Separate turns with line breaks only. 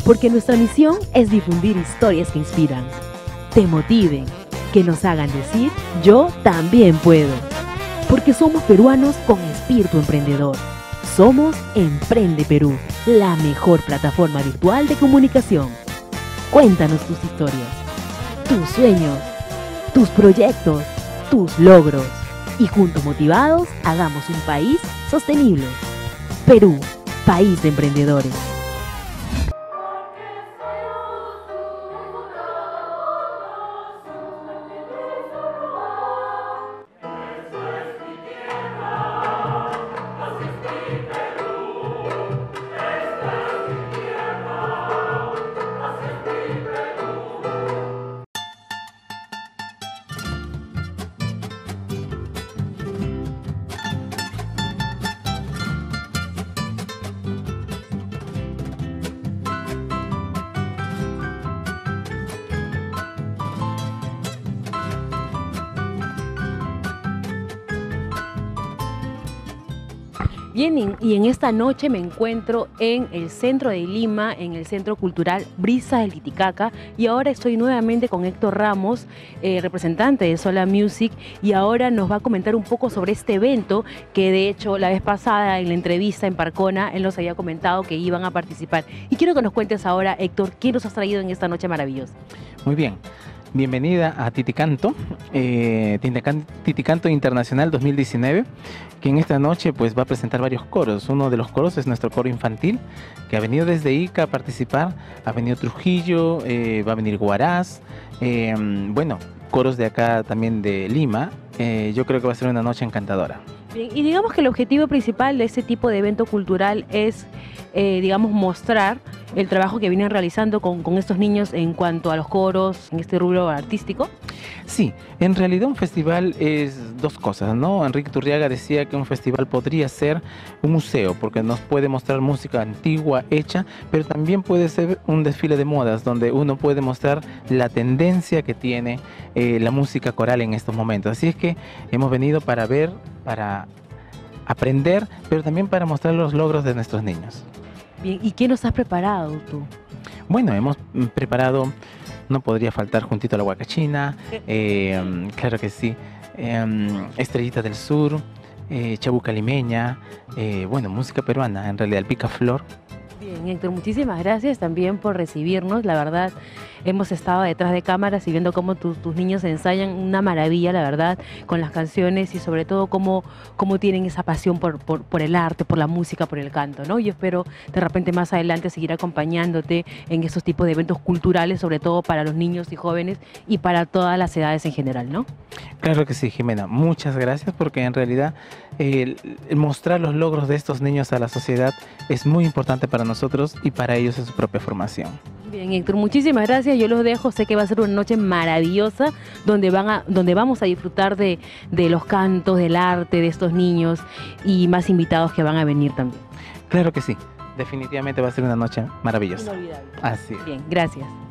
porque nuestra misión es difundir historias que inspiran, te motiven, que nos hagan decir, yo también puedo. Porque somos peruanos con espíritu emprendedor. Somos Emprende Perú, la mejor plataforma virtual de comunicación. Cuéntanos tus historias, tus sueños, tus proyectos, tus logros. Y juntos motivados, hagamos un país sostenible. Perú, país de emprendedores. Bien, y en esta noche me encuentro en el centro de Lima, en el Centro Cultural Brisa del Titicaca, y ahora estoy nuevamente con Héctor Ramos, representante de Sola Music, y ahora nos va a comentar un poco sobre este evento que de hecho la vez pasada en la entrevista en Parcona él nos había comentado que iban a participar. Y quiero que nos cuentes ahora, Héctor, ¿qué nos has traído en esta noche maravillosa?
Muy bien. Bienvenida a Titicanto, Titicanto Internacional 2019, que en esta noche pues va a presentar varios coros. Uno de los coros es nuestro coro infantil, que ha venido desde Ica a participar, ha venido Trujillo, va a venir Huaraz, bueno, coros de acá también de Lima. Yo creo que va a ser una noche encantadora.
Bien, y digamos que el objetivo principal de este tipo de evento cultural es, digamos, mostrar el trabajo que vienen realizando con estos niños en cuanto a los coros, en este rubro artístico.
Sí, en realidad un festival es dos cosas, ¿no? Enrique Turriaga decía que un festival podría ser un museo, porque nos puede mostrar música antigua, hecha, pero también puede ser un desfile de modas, donde uno puede mostrar la tendencia que tiene la música coral en estos momentos. Así es que hemos venido para ver, para aprender, pero también para mostrar los logros de nuestros niños.
Bien, ¿y qué nos has preparado tú?
Bueno, hemos preparado, no podría faltar juntito a la huacachina, claro que sí, Estrellita del Sur, chabuca limeña, bueno, música peruana, en realidad el picaflor.
Bien, Héctor, muchísimas gracias también por recibirnos. La verdad, hemos estado detrás de cámaras y viendo cómo tus niños ensayan, una maravilla, la verdad, con las canciones y sobre todo cómo tienen esa pasión por el arte, por la música, por el canto, ¿no? Yo espero de repente más adelante seguir acompañándote en estos tipos de eventos culturales, sobre todo para los niños y jóvenes y para todas las edades en general, ¿no?
Claro que sí, Jimena. Muchas gracias, porque en realidad el mostrar los logros de estos niños a la sociedad es muy importante para nosotros y para ellos en su propia formación.
Bien, Héctor, muchísimas gracias. Yo los dejo. Sé que va a ser una noche maravillosa donde vamos a disfrutar de los cantos, del arte de estos niños y más invitados que van a venir también.
Claro que sí. Definitivamente va a ser una noche maravillosa.
Inolvidable.
Así es.
Bien, gracias.